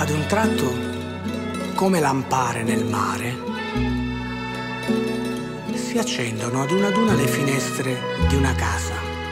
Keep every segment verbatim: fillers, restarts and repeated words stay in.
Ad un tratto, come lampare nel mare, si accendono ad una ad una le finestre di una casa.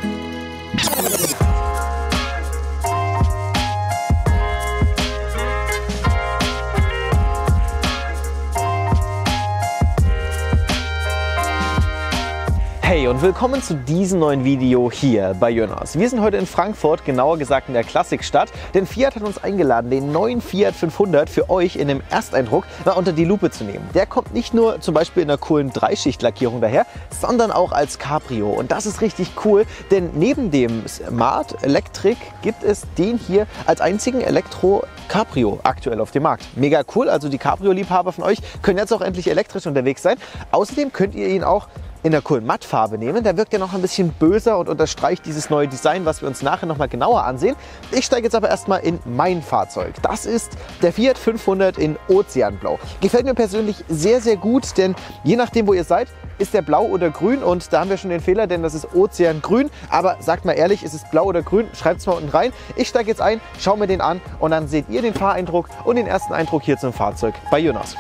Hey und willkommen zu diesem neuen Video hier bei Jönners. Wir sind heute in Frankfurt, genauer gesagt in der Klassikstadt, denn Fiat hat uns eingeladen, den neuen Fiat fünfhundert für euch in dem Ersteindruck mal unter die Lupe zu nehmen. Der kommt nicht nur zum Beispiel in einer coolen Dreischichtlackierung daher, sondern auch als Cabrio. Und das ist richtig cool, denn neben dem Smart Electric gibt es den hier als einzigen Elektro-Cabrio aktuell auf dem Markt. Mega cool, also die Cabrio-Liebhaber von euch können jetzt auch endlich elektrisch unterwegs sein. Außerdem könnt ihr ihn auch in der coolen Mattfarbe nehmen. Der wirkt ja noch ein bisschen böser und unterstreicht dieses neue Design, was wir uns nachher noch mal genauer ansehen. Ich steige jetzt aber erstmal in mein Fahrzeug. Das ist der Fiat fünfhundert in Ozeanblau. Gefällt mir persönlich sehr, sehr gut, denn je nachdem, wo ihr seid, ist der blau oder grün, und da haben wir schon den Fehler, denn das ist Ozeangrün. Aber sagt mal ehrlich, ist es blau oder grün? Schreibt es mal unten rein. Ich steige jetzt ein, schaue mir den an und dann seht ihr den Fahreindruck und den ersten Eindruck hier zum Fahrzeug bei Jönners.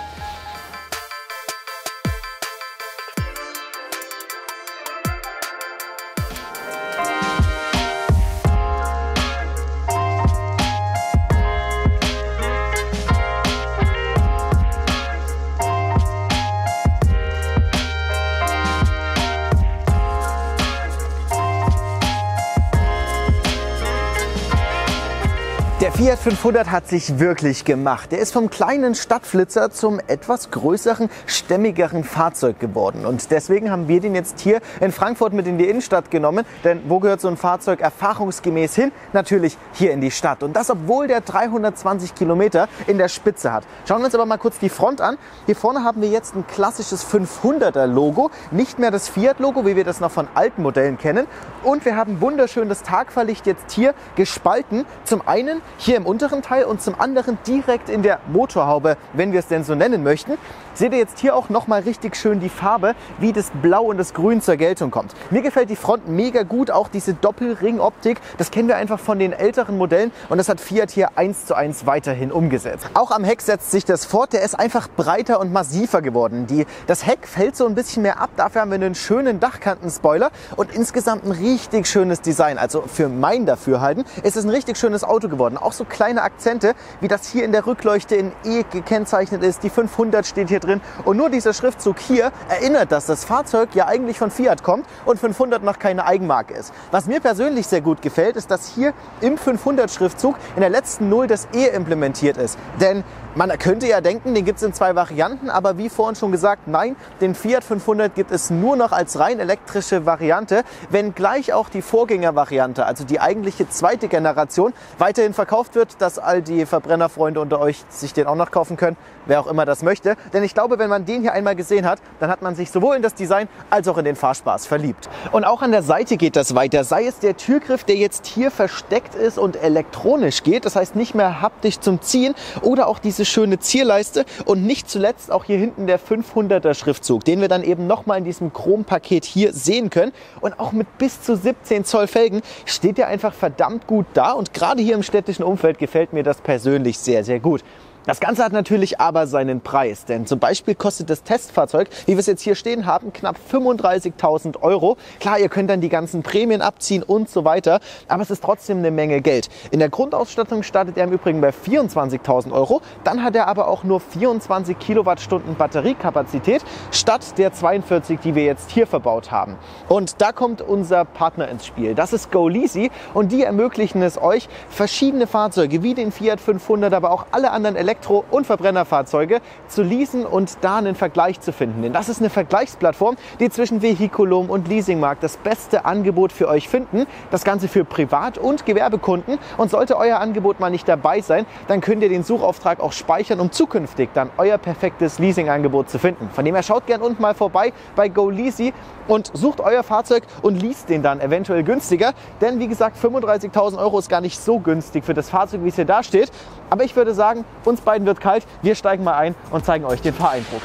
Der Fiat fünfhundert hat sich wirklich gemacht. Der ist vom kleinen Stadtflitzer zum etwas größeren, stämmigeren Fahrzeug geworden. Und deswegen haben wir den jetzt hier in Frankfurt mit in die Innenstadt genommen. Denn wo gehört so ein Fahrzeug erfahrungsgemäß hin? Natürlich hier in die Stadt. Und das, obwohl der dreihundertzwanzig Kilometer in der Spitze hat. Schauen wir uns aber mal kurz die Front an. Hier vorne haben wir jetzt ein klassisches fünfhunderter Logo. Nicht mehr das Fiat-Logo, wie wir das noch von alten Modellen kennen. Und wir haben wunderschön das Tagfahrlicht jetzt hier gespalten. Zum einen hier im unteren Teil und zum anderen direkt in der Motorhaube, wenn wir es denn so nennen möchten. Seht ihr jetzt hier auch nochmal richtig schön die Farbe, wie das Blau und das Grün zur Geltung kommt. Mir gefällt die Front mega gut, auch diese Doppelring-Optik. Das kennen wir einfach von den älteren Modellen und das hat Fiat hier eins zu eins weiterhin umgesetzt. Auch am Heck setzt sich das fort, der ist einfach breiter und massiver geworden. Die, das Heck fällt so ein bisschen mehr ab, dafür haben wir einen schönen Dachkantenspoiler und insgesamt ein richtig schönes Design. Also für mein Dafürhalten ist es ein richtig schönes Auto geworden. Auch so kleine Akzente, wie das hier in der Rückleuchte in E gekennzeichnet ist. Die fünfhundert steht hier drin. Und nur dieser Schriftzug hier erinnert, dass das Fahrzeug ja eigentlich von Fiat kommt und fünfhundert noch keine Eigenmarke ist. Was mir persönlich sehr gut gefällt, ist, dass hier im fünfhundert Schriftzug in der letzten Null das E implementiert ist. Denn man könnte ja denken, den gibt es in zwei Varianten, aber wie vorhin schon gesagt, nein, den Fiat fünfhundert gibt es nur noch als rein elektrische Variante, wenngleich auch die Vorgängervariante, also die eigentliche zweite Generation, weiterhin verkauft wird, dass all die Verbrennerfreunde unter euch sich den auch noch kaufen können, wer auch immer das möchte. Denn ich glaube, wenn man den hier einmal gesehen hat, dann hat man sich sowohl in das Design als auch in den Fahrspaß verliebt. Und auch an der Seite geht das weiter, sei es der Türgriff, der jetzt hier versteckt ist und elektronisch geht, das heißt nicht mehr haptisch zum Ziehen, oder auch diese schöne Zierleiste und nicht zuletzt auch hier hinten der fünfhunderter Schriftzug, den wir dann eben nochmal in diesem Chrompaket hier sehen können. Und auch mit bis zu siebzehn Zoll Felgen steht der einfach verdammt gut da und gerade hier im städtischen Umfeld gefällt mir das persönlich sehr, sehr gut. Das Ganze hat natürlich aber seinen Preis, denn zum Beispiel kostet das Testfahrzeug, wie wir es jetzt hier stehen haben, knapp fünfunddreißigtausend Euro. Klar, ihr könnt dann die ganzen Prämien abziehen und so weiter, aber es ist trotzdem eine Menge Geld. In der Grundausstattung startet er im Übrigen bei vierundzwanzigtausend Euro, dann hat er aber auch nur vierundzwanzig Kilowattstunden Batteriekapazität statt der zweiundvierzig, die wir jetzt hier verbaut haben. Und da kommt unser Partner ins Spiel, das ist GoLeasy, und die ermöglichen es euch, verschiedene Fahrzeuge wie den Fiat fünfhundert, aber auch alle anderen Elektro- und Verbrennerfahrzeuge zu leasen und da einen Vergleich zu finden. Denn das ist eine Vergleichsplattform, die zwischen Vehiculum und Leasingmarkt das beste Angebot für euch finden. Das Ganze für Privat- und Gewerbekunden. Und sollte euer Angebot mal nicht dabei sein, dann könnt ihr den Suchauftrag auch speichern, um zukünftig dann euer perfektes Leasingangebot zu finden. Von dem her schaut gerne unten mal vorbei bei GoLeasy und sucht euer Fahrzeug und least den dann eventuell günstiger. Denn wie gesagt, fünfunddreißigtausend Euro ist gar nicht so günstig für das Fahrzeug, wie es hier da steht. Aber ich würde sagen, uns beiden wird kalt. Wir steigen mal ein und zeigen euch den Fahreindruck.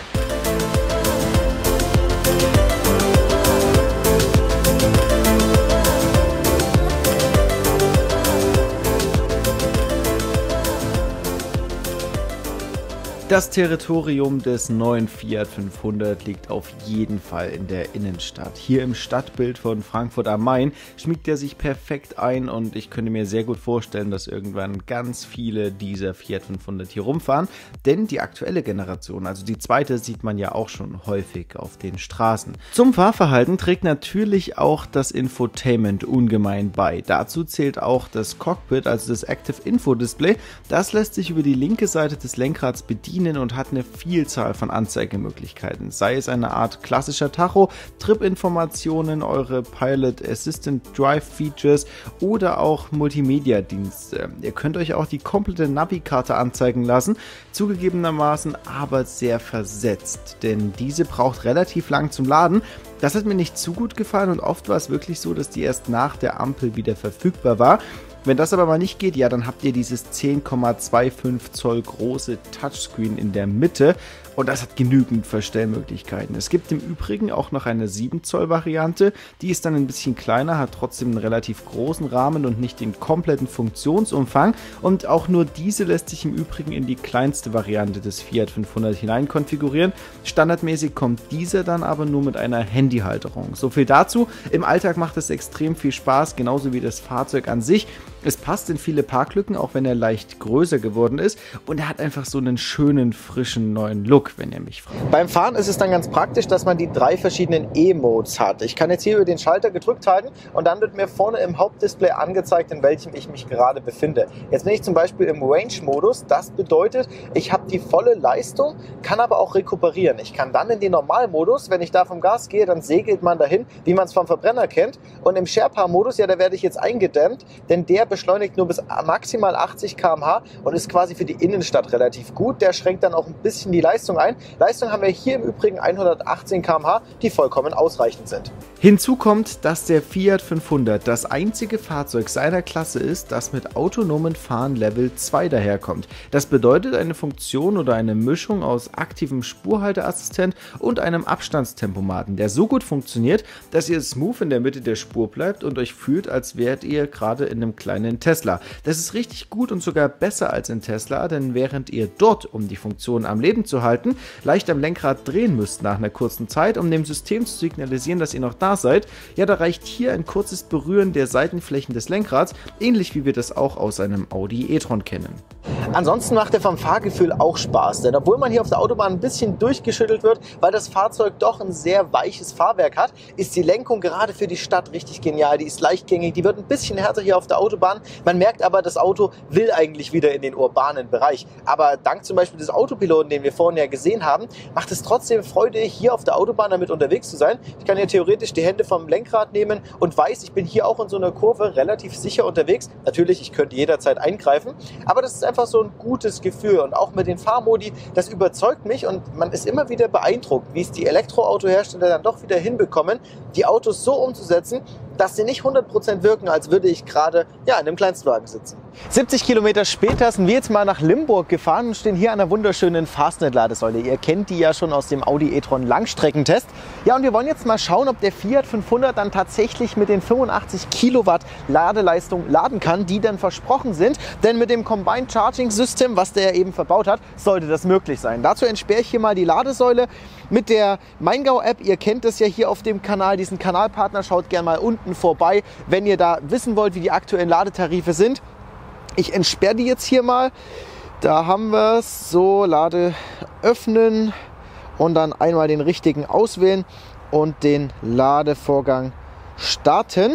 Das Territorium des neuen Fiat fünfhundert liegt auf jeden Fall in der Innenstadt. Hier im Stadtbild von Frankfurt am Main schmiegt er sich perfekt ein und ich könnte mir sehr gut vorstellen, dass irgendwann ganz viele dieser Fiat fünfhundert hier rumfahren, denn die aktuelle Generation, also die zweite, sieht man ja auch schon häufig auf den Straßen. Zum Fahrverhalten trägt natürlich auch das Infotainment ungemein bei. Dazu zählt auch das Cockpit, also das Active Info Display. Das lässt sich über die linke Seite des Lenkrads bedienen und hat eine Vielzahl von Anzeigemöglichkeiten, sei es eine Art klassischer Tacho, Trip-Informationen, eure Pilot Assistant Drive Features oder auch Multimedia-Dienste. Ihr könnt euch auch die komplette Navi-Karte anzeigen lassen, zugegebenermaßen aber sehr versetzt, denn diese braucht relativ lang zum Laden. Das hat mir nicht zu gut gefallen und oft war es wirklich so, dass die erst nach der Ampel wieder verfügbar war. Wenn das aber mal nicht geht, ja, dann habt ihr dieses zehn Komma fünfundzwanzig Zoll große Touchscreen in der Mitte und das hat genügend Verstellmöglichkeiten. Es gibt im Übrigen auch noch eine sieben Zoll Variante, die ist dann ein bisschen kleiner, hat trotzdem einen relativ großen Rahmen und nicht den kompletten Funktionsumfang und auch nur diese lässt sich im Übrigen in die kleinste Variante des Fiat fünfhundert hinein konfigurieren. Standardmäßig kommt dieser dann aber nur mit einer Handyhalterung. So viel dazu. Im Alltag macht es extrem viel Spaß, genauso wie das Fahrzeug an sich. Es passt in viele Parklücken, auch wenn er leicht größer geworden ist und er hat einfach so einen schönen, frischen, neuen Look, wenn ihr mich fragt. Beim Fahren ist es dann ganz praktisch, dass man die drei verschiedenen E-Modes hat. Ich kann jetzt hier über den Schalter gedrückt halten und dann wird mir vorne im Hauptdisplay angezeigt, in welchem ich mich gerade befinde. Jetzt bin ich zum Beispiel im Range-Modus. Das bedeutet, ich habe die volle Leistung, kann aber auch rekuperieren. Ich kann dann in den Normalmodus, wenn ich da vom Gas gehe, dann segelt man dahin, wie man es vom Verbrenner kennt. Und im Sherpa-Modus, ja, da werde ich jetzt eingedämmt, denn der beschleunigt nur bis maximal achtzig Kilometer pro Stunde und ist quasi für die Innenstadt relativ gut. Der schränkt dann auch ein bisschen die Leistung ein. Leistung haben wir hier im Übrigen hundertachtzehn Kilometer pro Stunde, die vollkommen ausreichend sind. Hinzu kommt, dass der Fiat fünfhundert das einzige Fahrzeug seiner Klasse ist, das mit autonomen Fahren Level zwei daherkommt. Das bedeutet eine Funktion oder eine Mischung aus aktivem Spurhalteassistent und einem Abstandstempomaten, der so gut funktioniert, dass ihr smooth in der Mitte der Spur bleibt und euch fühlt, als wärt ihr gerade in einem kleinen Tesla. Das ist richtig gut und sogar besser als in Tesla, denn während ihr dort, um die Funktion am Leben zu halten, leicht am Lenkrad drehen müsst nach einer kurzen Zeit, um dem System zu signalisieren, dass ihr noch da seid, ja, da reicht hier ein kurzes Berühren der Seitenflächen des Lenkrads, ähnlich wie wir das auch aus einem Audi e-tron kennen. Ansonsten macht er vom Fahrgefühl auch Spaß, denn obwohl man hier auf der Autobahn ein bisschen durchgeschüttelt wird, weil das Fahrzeug doch ein sehr weiches Fahrwerk hat, ist die Lenkung gerade für die Stadt richtig genial. Die ist leichtgängig, die wird ein bisschen härter hier auf der Autobahn. Man merkt aber, das Auto will eigentlich wieder in den urbanen Bereich. Aber dank zum Beispiel des Autopiloten, den wir vorhin ja gesehen haben, macht es trotzdem Freude, hier auf der Autobahn damit unterwegs zu sein. Ich kann hier theoretisch die Hände vom Lenkrad nehmen und weiß, ich bin hier auch in so einer Kurve relativ sicher unterwegs. Natürlich, ich könnte jederzeit eingreifen, aber das ist einfach so ein gutes Gefühl und auch mit den Fahrmodi, das überzeugt mich und man ist immer wieder beeindruckt, wie es die Elektroautohersteller dann doch wieder hinbekommen, die Autos so umzusetzen, dass sie nicht hundert Prozent wirken, als würde ich gerade ja, in einem Kleinstwagen sitzen. siebzig Kilometer später sind wir jetzt mal nach Limburg gefahren und stehen hier an einer wunderschönen Fastnet-Ladesäule. Ihr kennt die ja schon aus dem Audi e-tron Langstreckentest. Ja, und wir wollen jetzt mal schauen, ob der Fiat fünfhundert dann tatsächlich mit den fünfundachtzig Kilowatt Ladeleistung laden kann, die dann versprochen sind. Denn mit dem Combined Charging System, was der eben verbaut hat, sollte das möglich sein. Dazu entsperre ich hier mal die Ladesäule mit der Maingau-App. Ihr kennt das ja hier auf dem Kanal, diesen Kanalpartner. Schaut gerne mal unten vorbei, wenn ihr da wissen wollt, wie die aktuellen Ladetarife sind. Ich entsperre die jetzt hier mal. Da haben wir es. So, Lade öffnen und dann einmal den richtigen auswählen und den Ladevorgang starten.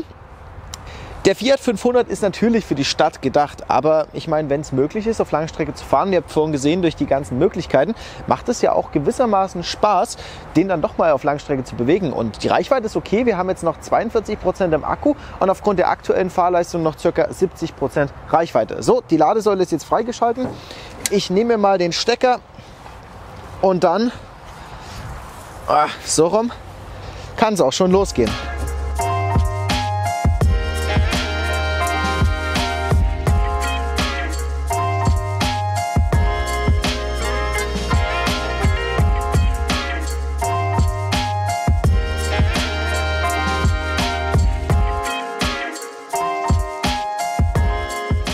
Der Fiat fünfhundert ist natürlich für die Stadt gedacht, aber ich meine, wenn es möglich ist, auf Langstrecke zu fahren, ihr habt vorhin gesehen, durch die ganzen Möglichkeiten, macht es ja auch gewissermaßen Spaß, den dann doch mal auf Langstrecke zu bewegen. Und die Reichweite ist okay, wir haben jetzt noch zweiundvierzig Prozent im Akku und aufgrund der aktuellen Fahrleistung noch ca. siebzig Prozent Reichweite. So, die Ladesäule ist jetzt freigeschalten. Ich nehme mal den Stecker und dann, ah, so rum, kann es auch schon losgehen.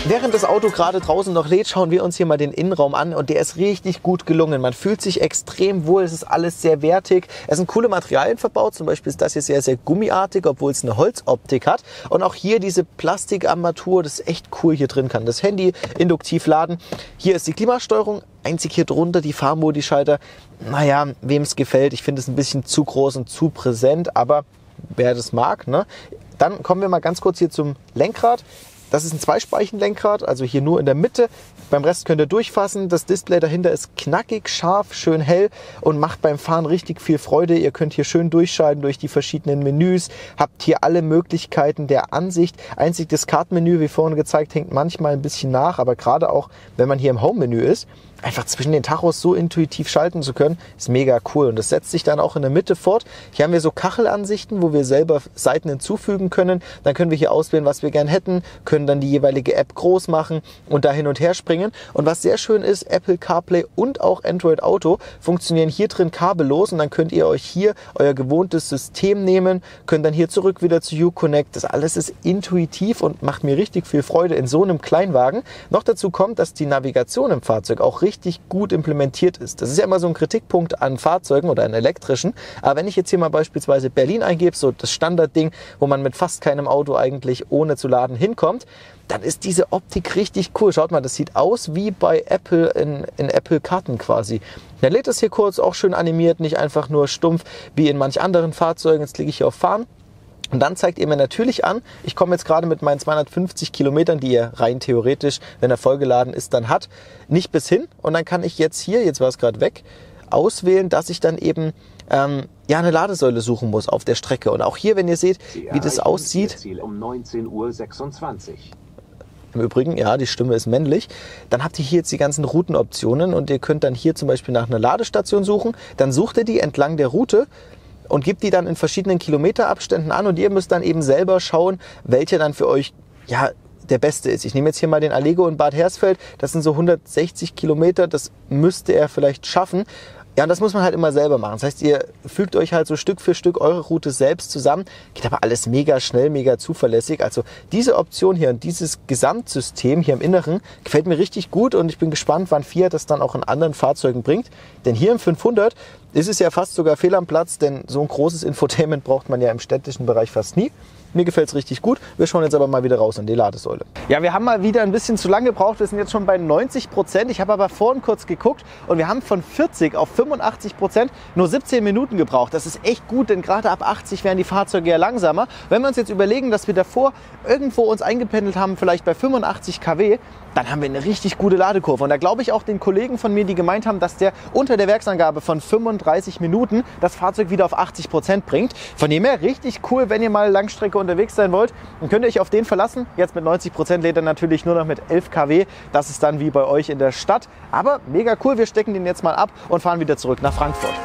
Während das Auto gerade draußen noch lädt, schauen wir uns hier mal den Innenraum an und der ist richtig gut gelungen. Man fühlt sich extrem wohl, es ist alles sehr wertig. Es sind coole Materialien verbaut, zum Beispiel ist das hier sehr, sehr gummiartig, obwohl es eine Holzoptik hat. Und auch hier diese Plastikarmatur, das ist echt cool hier drin, kann das Handy induktiv laden. Hier ist die Klimasteuerung, einzig hier drunter die Fahrmodi-Schalter. Naja, wem es gefällt, ich finde es ein bisschen zu groß und zu präsent, aber wer das mag, ne? Dann kommen wir mal ganz kurz hier zum Lenkrad. Das ist ein Zweispeichen-Lenkrad, also hier nur in der Mitte. Beim Rest könnt ihr durchfassen. Das Display dahinter ist knackig, scharf, schön hell und macht beim Fahren richtig viel Freude. Ihr könnt hier schön durchschalten durch die verschiedenen Menüs. Habt hier alle Möglichkeiten der Ansicht. Einzig das Kartenmenü, wie vorhin gezeigt, hängt manchmal ein bisschen nach. Aber gerade auch, wenn man hier im Home-Menü ist, einfach zwischen den Tachos so intuitiv schalten zu können, ist mega cool. Und das setzt sich dann auch in der Mitte fort. Hier haben wir so Kachelansichten, wo wir selber Seiten hinzufügen können. Dann können wir hier auswählen, was wir gern hätten, können dann die jeweilige App groß machen und da hin und her springen. Und was sehr schön ist, Apple CarPlay und auch Android Auto funktionieren hier drin kabellos und dann könnt ihr euch hier euer gewohntes System nehmen, könnt dann hier zurück wieder zu Uconnect. Das alles ist intuitiv und macht mir richtig viel Freude in so einem Kleinwagen. Noch dazu kommt, dass die Navigation im Fahrzeug auch richtig richtig gut implementiert ist. Das ist ja immer so ein Kritikpunkt an Fahrzeugen oder an elektrischen. Aber wenn ich jetzt hier mal beispielsweise Berlin eingebe, so das Standardding, wo man mit fast keinem Auto eigentlich ohne zu laden hinkommt, dann ist diese Optik richtig cool. Schaut mal, das sieht aus wie bei Apple in, in Apple-Karten quasi. Dann lädt es hier kurz, auch schön animiert, nicht einfach nur stumpf wie in manch anderen Fahrzeugen. Jetzt klicke ich hier auf Fahren. Und dann zeigt ihr mir natürlich an, ich komme jetzt gerade mit meinen zweihundertfünfzig Kilometern, die ihr rein theoretisch, wenn er vollgeladen ist, dann hat, nicht bis hin. Und dann kann ich jetzt hier, jetzt war es gerade weg, auswählen, dass ich dann eben ähm, ja, eine Ladesäule suchen muss auf der Strecke. Und auch hier, wenn ihr seht, wie das aussieht. Ziel um neunzehn Uhr sechsundzwanzig. Im Übrigen, ja, die Stimme ist männlich. Dann habt ihr hier jetzt die ganzen Routenoptionen und ihr könnt dann hier zum Beispiel nach einer Ladestation suchen. Dann sucht ihr die entlang der Route und gibt die dann in verschiedenen Kilometerabständen an und ihr müsst dann eben selber schauen, welcher dann für euch ja der beste ist. Ich nehme jetzt hier mal den Allego in Bad Hersfeld, das sind so hundertsechzig Kilometer, das müsste er vielleicht schaffen. Ja, und das muss man halt immer selber machen. Das heißt, ihr fügt euch halt so Stück für Stück eure Route selbst zusammen. Geht aber alles mega schnell, mega zuverlässig. Also diese Option hier und dieses Gesamtsystem hier im Inneren gefällt mir richtig gut und ich bin gespannt, wann Fiat das dann auch in anderen Fahrzeugen bringt. Denn hier im fünfhundert ist es ja fast sogar fehl am Platz, denn so ein großes Infotainment braucht man ja im städtischen Bereich fast nie. Mir gefällt es richtig gut. Wir schauen jetzt aber mal wieder raus an die Ladesäule. Ja, wir haben mal wieder ein bisschen zu lange gebraucht. Wir sind jetzt schon bei neunzig Prozent. Ich habe aber vorhin kurz geguckt und wir haben von vierzig auf fünfundachtzig Prozent nur siebzehn Minuten gebraucht. Das ist echt gut, denn gerade ab achtzig werden die Fahrzeuge ja langsamer. Wenn wir uns jetzt überlegen, dass wir davor irgendwo uns eingependelt haben, vielleicht bei fünfundachtzig Kilowatt, dann haben wir eine richtig gute Ladekurve. Und da glaube ich auch den Kollegen von mir, die gemeint haben, dass der unter der Werksangabe von fünfunddreißig Minuten das Fahrzeug wieder auf achtzig Prozent bringt. Von dem her richtig cool, wenn ihr mal Langstrecke unterwegs sein wollt, dann könnt ihr euch auf den verlassen. Jetzt mit neunzig Prozent lädt er natürlich nur noch mit elf Kilowatt. Das ist dann wie bei euch in der Stadt. Aber mega cool, wir stecken den jetzt mal ab und fahren wieder zurück nach Frankfurt.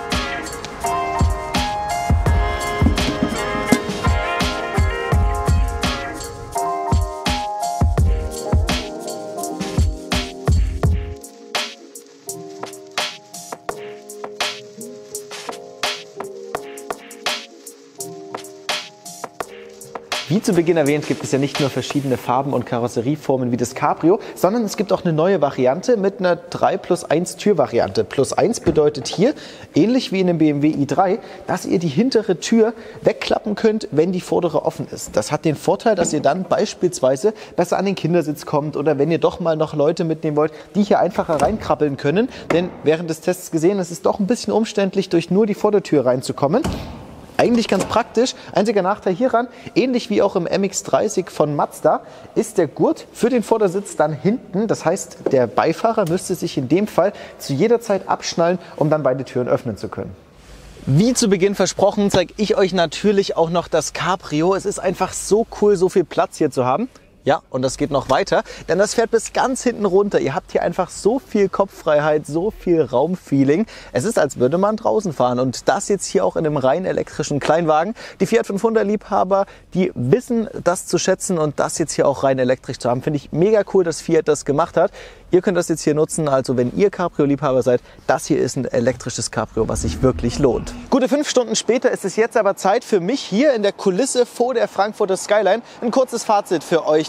Wie zu Beginn erwähnt, gibt es ja nicht nur verschiedene Farben und Karosserieformen wie das Cabrio, sondern es gibt auch eine neue Variante mit einer drei plus eins Türvariante. Plus eins bedeutet hier, ähnlich wie in dem B M W i drei, dass ihr die hintere Tür wegklappen könnt, wenn die vordere offen ist. Das hat den Vorteil, dass ihr dann beispielsweise besser an den Kindersitz kommt oder wenn ihr doch mal noch Leute mitnehmen wollt, die hier einfacher reinkrabbeln können. Denn während des Tests gesehen, es ist doch ein bisschen umständlich, durch nur die Vordertür reinzukommen. Eigentlich ganz praktisch. Einziger Nachteil hieran, ähnlich wie auch im M X dreißig von Mazda, ist der Gurt für den Vordersitz dann hinten. Das heißt, der Beifahrer müsste sich in dem Fall zu jeder Zeit abschnallen, um dann beide Türen öffnen zu können. Wie zu Beginn versprochen, zeige ich euch natürlich auch noch das Cabrio. Es ist einfach so cool, so viel Platz hier zu haben. Ja, und das geht noch weiter, denn das fährt bis ganz hinten runter. Ihr habt hier einfach so viel Kopffreiheit, so viel Raumfeeling. Es ist, als würde man draußen fahren und das jetzt hier auch in einem rein elektrischen Kleinwagen. Die Fiat fünfhundert Liebhaber, die wissen das zu schätzen und das jetzt hier auch rein elektrisch zu haben, finde ich mega cool, dass Fiat das gemacht hat. Ihr könnt das jetzt hier nutzen, also wenn ihr Cabrio-Liebhaber seid, das hier ist ein elektrisches Cabrio, was sich wirklich lohnt. Gute fünf Stunden später ist es jetzt aber Zeit für mich hier in der Kulisse vor der Frankfurter Skyline ein kurzes Fazit für euch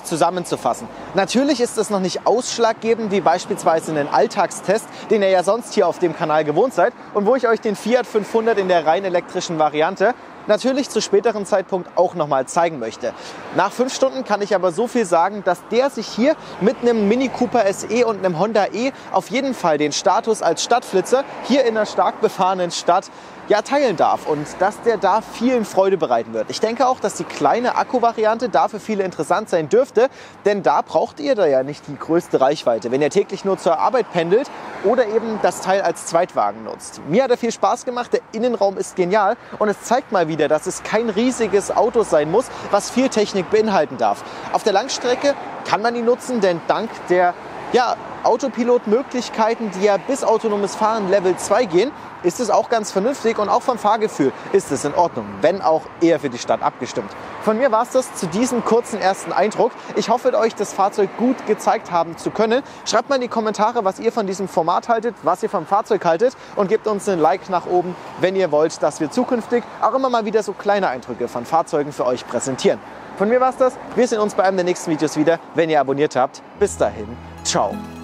zusammenzufassen. Natürlich ist es noch nicht ausschlaggebend, wie beispielsweise einen Alltagstest, den ihr ja sonst hier auf dem Kanal gewohnt seid und wo ich euch den Fiat fünfhundert in der rein elektrischen Variante natürlich zu späteren Zeitpunkt auch nochmal zeigen möchte. Nach fünf Stunden kann ich aber so viel sagen, dass der sich hier mit einem Mini Cooper S E und einem Honda E auf jeden Fall den Status als Stadtflitzer hier in einer stark befahrenen Stadt ja, teilen darf und dass der da vielen Freude bereiten wird. Ich denke auch, dass die kleine Akku-Variante da für viele interessant sein dürfte, denn da braucht ihr da ja nicht die größte Reichweite, wenn ihr täglich nur zur Arbeit pendelt oder eben das Teil als Zweitwagen nutzt. Mir hat er viel Spaß gemacht, der Innenraum ist genial und es zeigt mal wieder, dass es kein riesiges Auto sein muss, was viel Technik beinhalten darf. Auf der Langstrecke kann man ihn nutzen, denn dank der ja, Autopilot-Möglichkeiten, die ja bis autonomes Fahren Level zwei gehen, ist es auch ganz vernünftig und auch vom Fahrgefühl ist es in Ordnung, wenn auch eher für die Stadt abgestimmt. Von mir war es das zu diesem kurzen ersten Eindruck. Ich hoffe, euch das Fahrzeug gut gezeigt haben zu können. Schreibt mal in die Kommentare, was ihr von diesem Format haltet, was ihr vom Fahrzeug haltet und gebt uns einen Like nach oben, wenn ihr wollt, dass wir zukünftig auch immer mal wieder so kleine Eindrücke von Fahrzeugen für euch präsentieren. Von mir war es das. Wir sehen uns bei einem der nächsten Videos wieder, wenn ihr abonniert habt. Bis dahin, ciao.